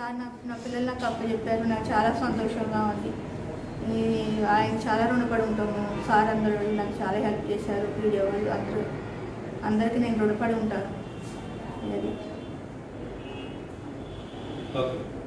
Sir నా పిల్లలు నాకు అప్పచెప్పారు. నాకు చాలా సంతోషంగా ఉంది. ఆయన చాలా రుణపడి ఉంటాము. సార్ అందరూ నాకు చాలా హెల్ప్ చేశారు. వీడియో వాళ్ళు అందరికీ నేను రుణపడి ఉంటాను. అది